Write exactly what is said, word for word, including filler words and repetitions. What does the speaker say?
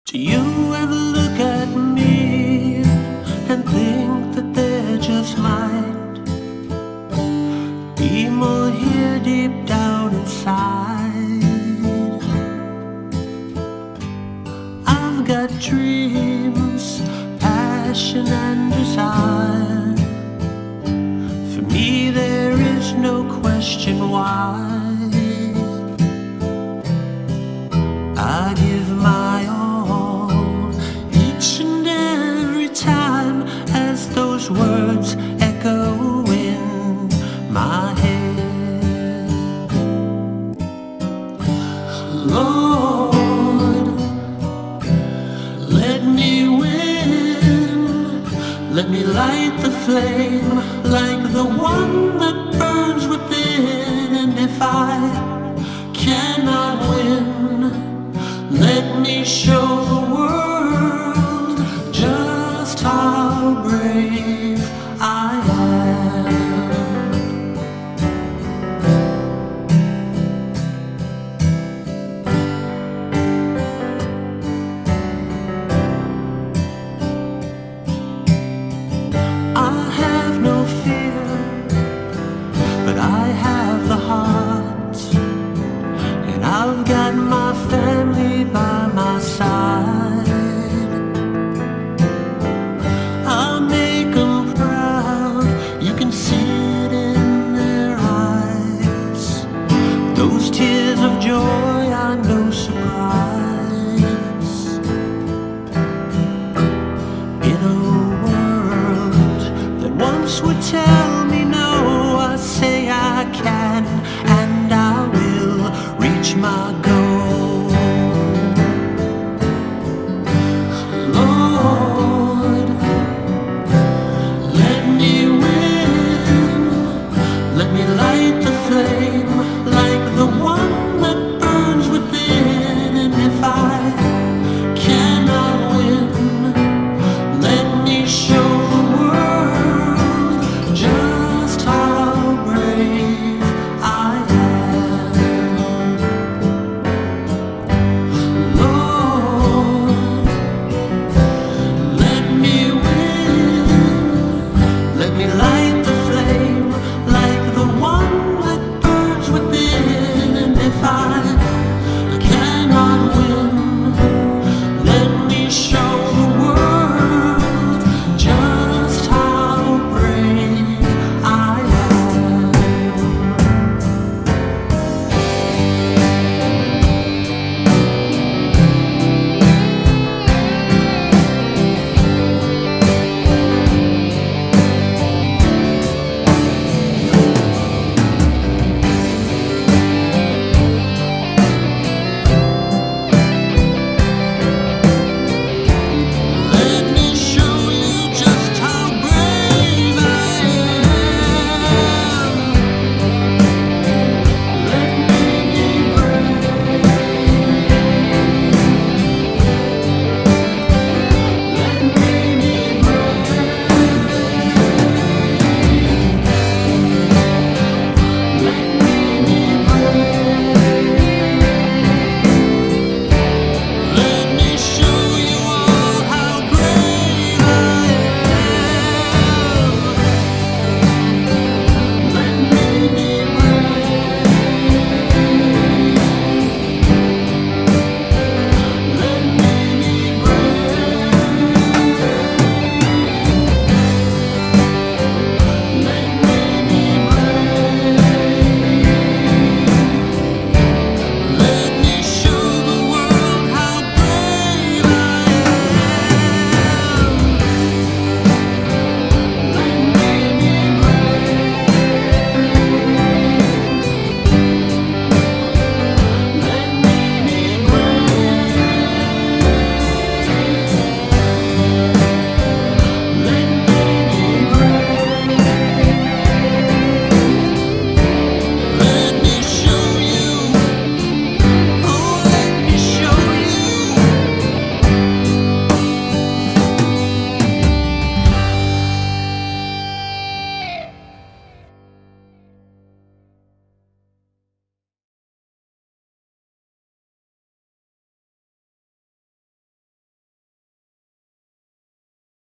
Do you ever look at me and think that there just might be more here deep down inside? I've got dreams, passion and desire. For me there is no question why. I give my all each and every time as those words echo in my head. Lord, let me win. Let me light the flame like the one that burns within. And if I cannot win, let me show the world just how brave I am. I have no fear, but I have the heart, and I've got my family by my side. I'll make them proud, you can see it in their eyes. Those tears of joy I know